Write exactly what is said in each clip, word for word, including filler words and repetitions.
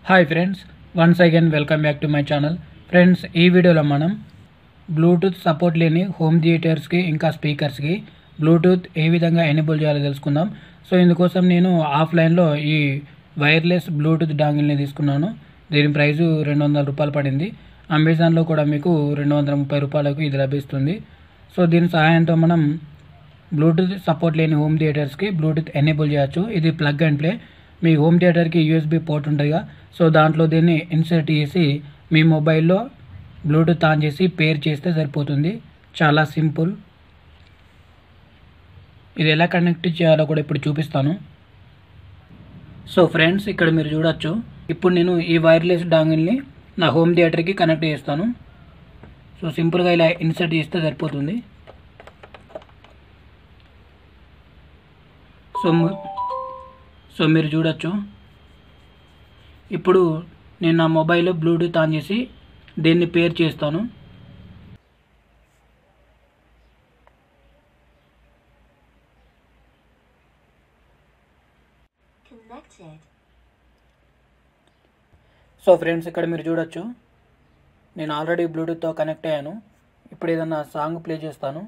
Hi friends, once again welcome back to my channel. Friends, ఈ వీడియోలో మనం Bluetooth support లేని హోమ్ థియేటర్స్కి ఇంకా స్పీకర్స్కి బ్లూటూత్ ఏ విధంగా ఎనేబుల్ చేయాలో తెలుసుకుందాం. సో ఇందుకోసం నేను ఆఫ్లైన్లో ఈ వైర్లెస్ బ్లూటూత్ డాంగిల్ని తీసుకున్నాను. దీని ప్రైజు రెండు వందల రూపాయలు పడింది. అమెజాన్లో కూడా మీకు రెండు వందల ముప్పై రూపాయలకు ఇది లభిస్తుంది. సో దీని సహాయంతో మనం బ్లూటూత్ సపోర్ట్ లేని హోమ్ థియేటర్స్కి బ్లూటూత్ ఎనేబుల్ చేయొచ్చు. ఇది ప్లగ్ అండ్ ప్లే. మీ హోమ్ థియేటర్కి యూఎస్బీ పోర్ట్ ఉంటుందిగా, సో దాంట్లో దీన్ని ఇన్సర్ట్ చేసి మీ మొబైల్లో బ్లూటూత్ ఆన్ చేసి పేర్ చేస్తే సరిపోతుంది. చాలా సింపుల్. ఇది ఎలా కనెక్ట్ చేయాలో కూడా ఇప్పుడు చూపిస్తాను. సో ఫ్రెండ్స్, ఇక్కడ మీరు చూడొచ్చు. ఇప్పుడు నేను ఈ వైర్లెస్ డాంగిల్ని నా హోమ్ థియేటర్కి కనెక్ట్ చేస్తాను. సో సింపుల్గా ఇలా ఇన్సర్ట్ చేస్తే సరిపోతుంది. సో సో మీరు చూడొచ్చు. ఇప్పుడు నేను నా మొబైల్లో బ్లూటూత్ ఆన్ చేసి దీన్ని పేర్ చేస్తాను. సో ఫ్రెండ్స్, ఇక్కడ మీరు చూడొచ్చు. నేను ఆల్రెడీ బ్లూటూత్తో కనెక్ట్ అయ్యాను. ఇప్పుడు ఏదన్నా సాంగ్ ప్లే చేస్తాను.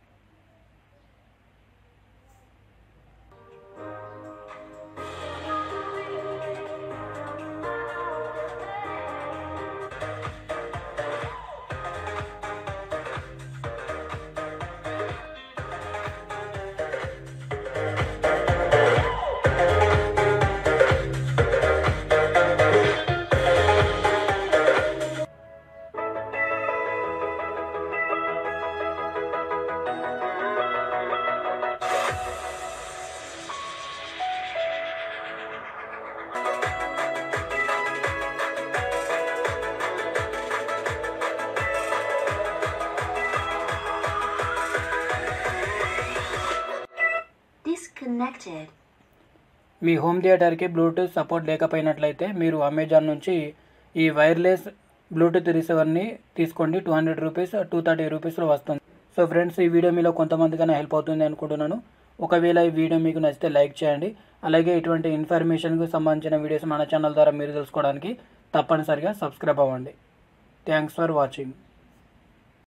మీ హోమ్ థియేటర్కి బ్లూటూత్ సపోర్ట్ లేకపోయినట్లయితే మీరు అమెజాన్ నుంచి ఈ వైర్లెస్ బ్లూటూత్ రిసీవర్ని తీసుకోండి. Two hundred rupees two thirty రూపీస్లో వస్తుంది. సో ఫ్రెండ్స్, ఈ వీడియో మీలో కొంతమందికైనా హెల్ప్ అవుతుంది అనుకుంటున్నాను. ఒకవేళ ఈ వీడియో మీకు నచ్చితే లైక్ చేయండి. అలాగే ఇటువంటి ఇన్ఫర్మేషన్కు సంబంధించిన వీడియోస్ మన ఛానల్ ద్వారా మీరు తెలుసుకోవడానికి తప్పనిసరిగా సబ్స్క్రైబ్ అవ్వండి. Thanks for watching.